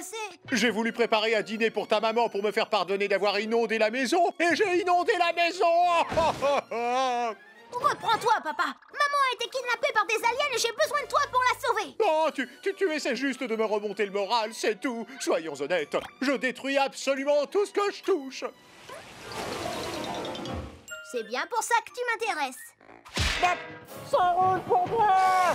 passé? J'ai voulu préparer un dîner pour ta maman pour me faire pardonner d'avoir inondé la maison, et j'ai inondé la maison. Reprends-toi, papa. Maman a été kidnappée par des aliens et j'ai besoin de toi pour la sauver. Non, tu essaies juste de me remonter le moral, c'est tout. Soyons honnêtes, je détruis absolument tout ce que je touche. C'est bien pour ça que tu m'intéresses. Ça roule pour moi.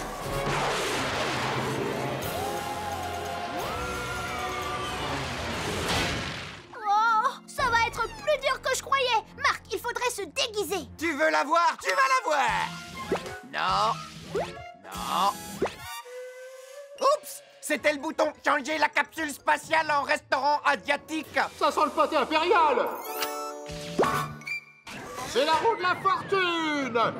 Oh, ça va être plus dur que je croyais. Marc, il faudrait se déguiser. Tu veux la voir? Tu vas la voir! Non. Non. Oups! C'était le bouton changer la capsule spatiale en restaurant asiatique. Ça sent le pâté impérial. C'est la roue de la fortune.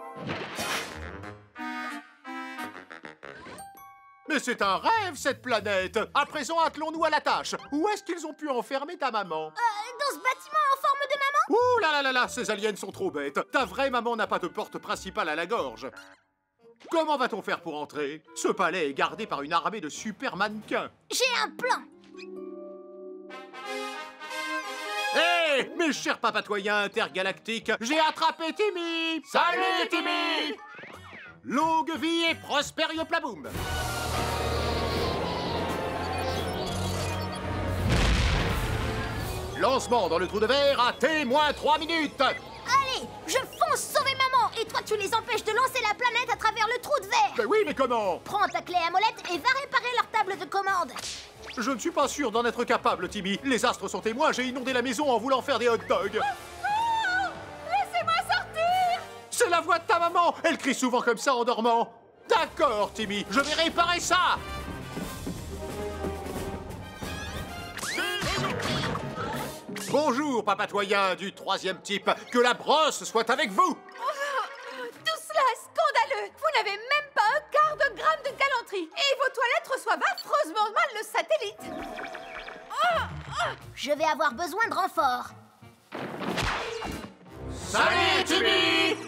Mais c'est un rêve, cette planète. À présent, attelons-nous à la tâche. Où est-ce qu'ils ont pu enfermer ta maman? Dans ce bâtiment en forme de maman? Ouh là là là là, ces aliens sont trop bêtes. Ta vraie maman n'a pas de porte principale à la gorge. Comment va-t-on faire pour entrer? Ce palais est gardé par une armée de super mannequins. J'ai un plan. Hé, mes chers papatoyens intergalactiques, j'ai attrapé Timmy. Salut, Timmy. Longue vie et prospère Yoplaboum. Lancement dans le trou de verre à T-3 minutes. Allez, je fonce sauver maman et toi tu les empêches de lancer la planète à travers le trou de verre. Mais oui, mais comment? Prends ta clé à molette et va réparer leur table de commande. Je ne suis pas sûr d'en être capable, Timmy. Les astres sont témoins, j'ai inondé la maison en voulant faire des hot dogs. Laissez-moi sortir. C'est la voix de ta maman. Elle crie souvent comme ça en dormant. D'accord, Timmy, je vais réparer ça. Bonjour, papatoyens du 3e type. Que la brosse soit avec vous. Tout cela est scandaleux. Vous n'avez même pas un quart de gramme de galanterie. Et vos toilettes reçoivent affreusement mal le satellite. Je vais avoir besoin de renfort. Salut, Timmy.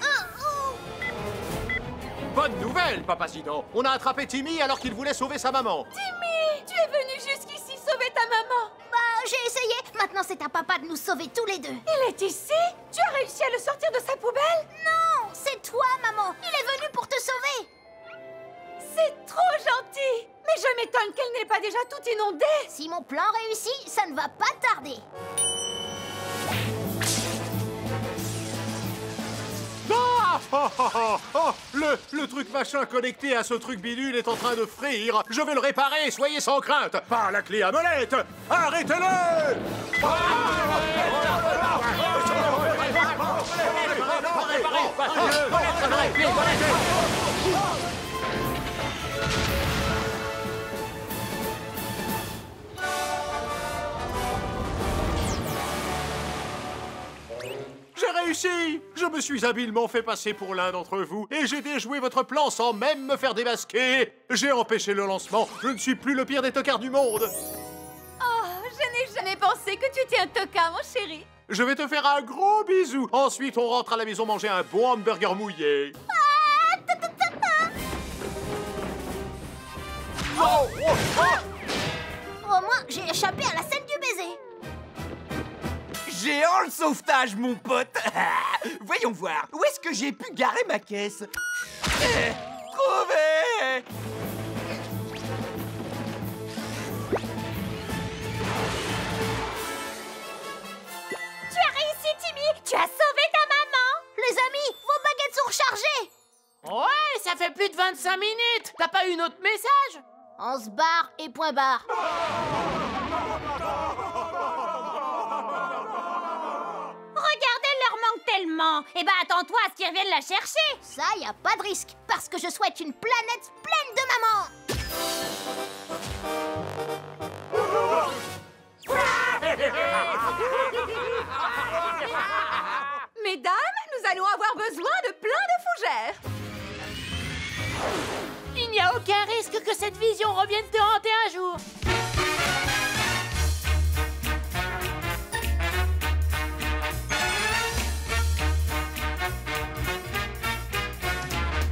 Bonne nouvelle, Papazidon. On a attrapé Timmy alors qu'il voulait sauver sa maman. Timmy, tu es venu jusqu'ici sauver ta maman. Bah, j'ai essayé. Maintenant, c'est à papa de nous sauver tous les deux. Il est ici? Tu as réussi à le sortir de sa poubelle? Non, c'est toi, maman. Il est venu pour te sauver. C'est trop gentil. Mais je m'étonne qu'elle n'ait pas déjà tout inondé. Si mon plan réussit, ça ne va pas tarder. Ah, le truc machin connecté à ce truc bidule est en train de frire. Je vais le réparer, soyez sans crainte. Pas la clé à molette. Arrêtez-le. J'ai réussi! Je me suis habilement fait passer pour l'un d'entre vous et j'ai déjoué votre plan sans même me faire démasquer. J'ai empêché le lancement. Je ne suis plus le pire des tocards du monde. Oh, je n'ai jamais pensé que tu étais un tocard, mon chéri. Je vais te faire un gros bisou. Ensuite, on rentre à la maison manger un bon hamburger mouillé. Au moins, j'ai échappé à la scène du baiser. Géant le sauvetage, mon pote. Voyons voir, où est-ce que j'ai pu garer ma caisse? Trouvé! Tu as réussi, Timmy. Tu as sauvé ta maman. Les amis, vos baguettes sont rechargées. Ouais, ça fait plus de 25 minutes. T'as pas eu notre message? On se barre et point barre. Regardez, elle leur manque tellement. Eh ben, attends-toi à ce qu'ils reviennent la chercher. Ça, y a pas de risque, parce que je souhaite une planète pleine de mamans. Mesdames, nous allons avoir besoin de plein de fougères. Il n'y a aucun risque que cette vision revienne te hanter un jour.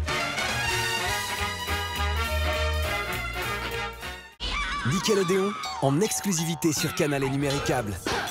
Nickelodeon, en exclusivité sur Canal et Numéricable.